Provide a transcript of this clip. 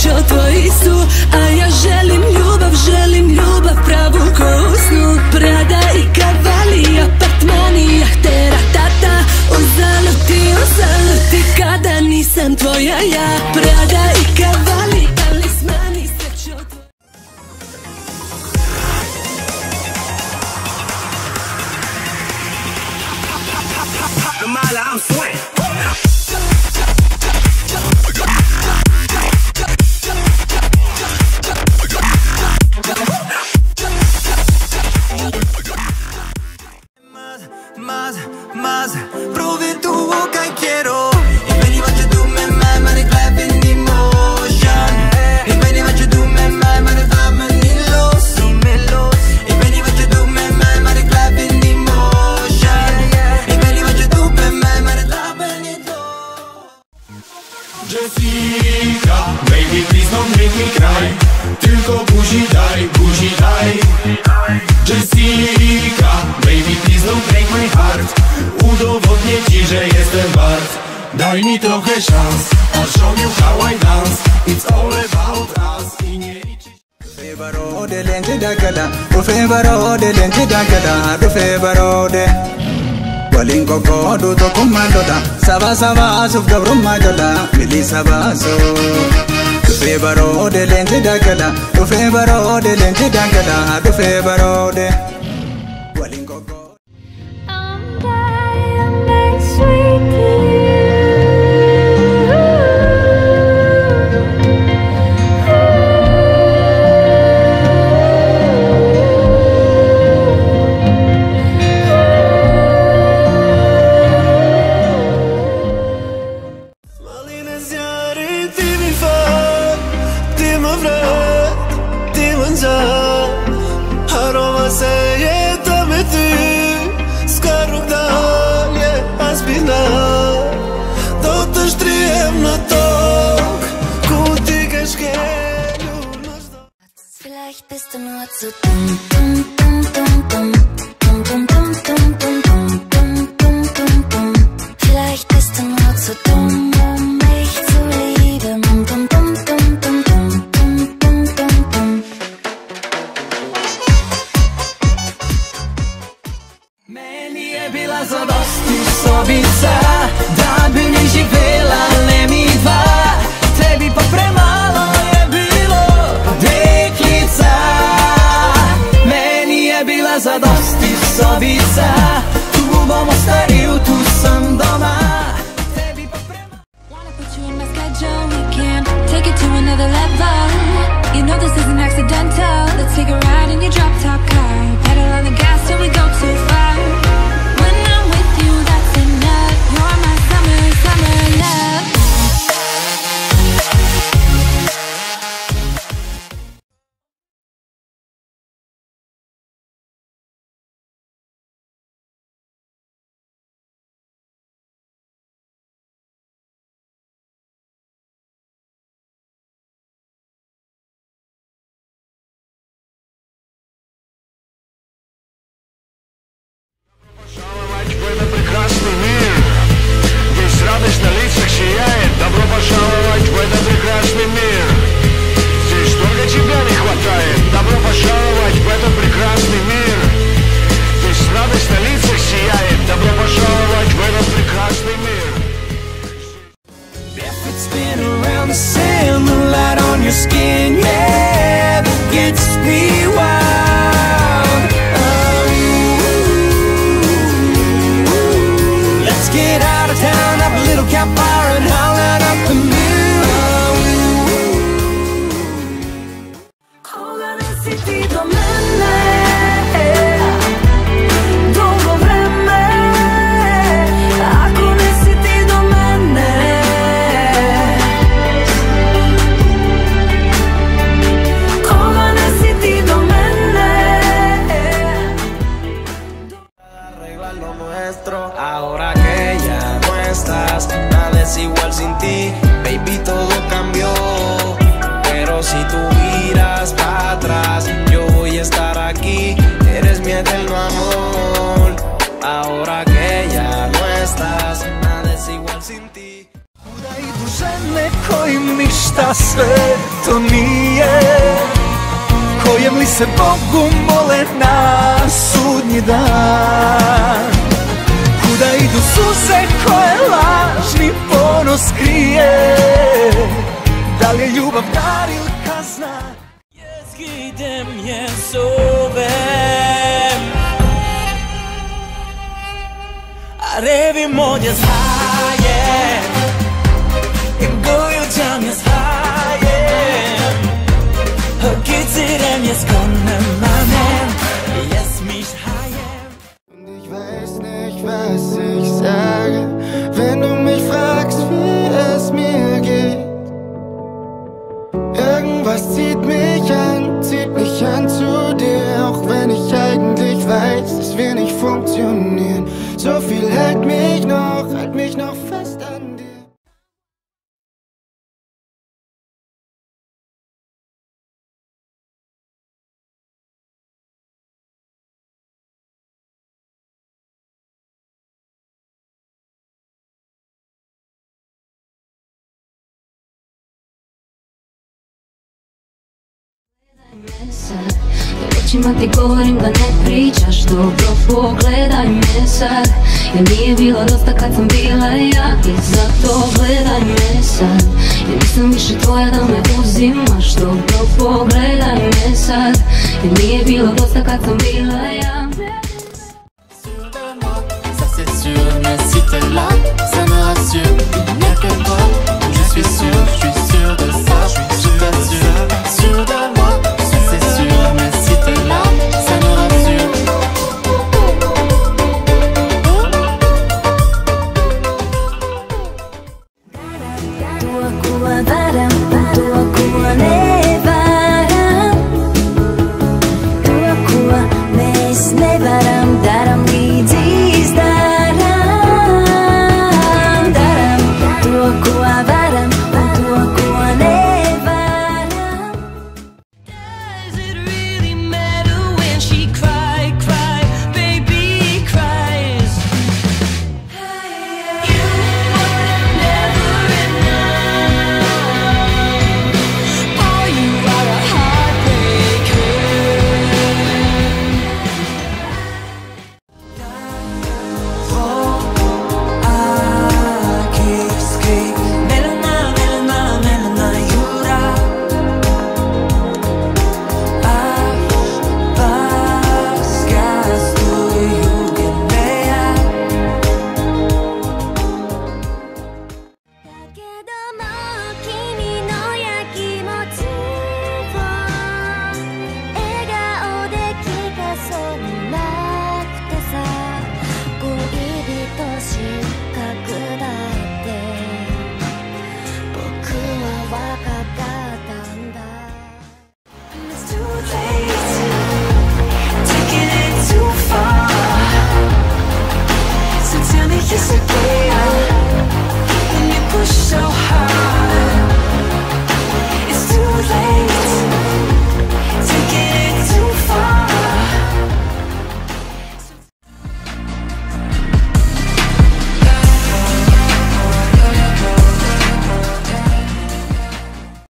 srećo tvoji su. A ja želim ljubav pravu ko u snu. Prada i kavali, apartmani, jahte, ratata. Uzaluti kada nisam tvoja ja. Prada i kavali, talismani, srećo tvoji. I'm swing. Más, prove tu boca y quiero. Y ven y watch you do me mad, man, it's life in emotion. Y ven y watch you do me mad, man, it's life in los. Y ven y watch you do me mad, man, it's life in emotion. Y ven y watch you do me mad, man, it's life in los. Jessica, baby, please don't make me cry. Tylko buzi daj. Jessica, baby, please don't break my heart. Udowodnię ci, że jestem wart. Daj mi trochę szans, I'll show you how I dance. It's all about us i nie liczyć. Dufe barode lente dagala, dufe barode lente dagala, dufe barode. Walin koko du to kumalota, saba suf gabrum majola, mili sabaso. Dufe barode lente dagala, dufe barode lente dagala, dufe barode. Walin koko. Vielleicht bist du nur zu dumm, dumm, dumm, dumm, dumm, dumm, dumm, dumm, dumm, dumm, dumm, dumm, dumm, dumm. Vielleicht bist du nur zu dumm, um mich zu lieben. Dumm, dumm, dumm, dumm, dumm, dumm, dumm, dumm, dumm. Meni je bila zadosti sobica, da bi mi živela, ne mi dva. Tebi pa premalo je bilo, deklica. Meni je bila zadosti sobica, tu bomo starili, tu sam doma. Tebi pa premalo. Wanna put you in my schedule, we can take it to another level. You know this isn't accidental. Let's take a ride in your drop top car. Pedal on the gas till we go too far. When I'm with you, that's enough. You're my summer, summer love. Это прекрасный мир, здесь радость на лицах сияет. Добро пожаловать в этот прекрасный мир. Здесь только тебя не хватает. Добро пожаловать в этот прекрасный мир. Здесь радость на лицах сияет. Добро пожаловать в этот прекрасный мир. Barefoot spin around the sand, the light on your skin, yeah, that gets me wild. Let's get out of town, have a little campfire and howl out up the moon. Koga nisi ti do mene, dugo vreme. Ako nisi ti do mene, koga nisi ti do mene. Arregla lo nuestro, ahora que ya no estás, nada es igual sin ti, baby, todo cambió. Pero si tú miras para atrás, yo voy a estar aquí, eres mi eterno amor. Ahora que ya no estás, nada es igual sin ti. Udaj duszę meko, kojim ništa sve to nije, kojem li se Bogu mole na sudnji dan. Kuda idu suze koje lažni ponos krije, da li je ljubav dar ili kazna? Gidem je zovem, arevi modjas hajem, im gojuđam jes hajem, gizirem jes konnem manem, jes mich hajem. Und ich weiß nicht, was ich sage, wenn du mich fragst, wie es mir geht. Irgendwas zieht mich an zu dir, auch wenn ich eigentlich weiß, dass wir nicht funktionieren. So viel hält mich noch fest an dir. Rečima ti govorim da ne pričaš dobro, pogledaj me sad, jer nije bilo dosta kad sam bila ja, i zato gledaj me sad, jer nisam više tvoja da me uzimaš dobro, pogledaj me sad, jer nije bilo dosta kad sam bila ja. Ça c'est sûr, mais si t'es là, ça me rassure. Il n'y a que toi, je suis sûr de ça, je suis sûr.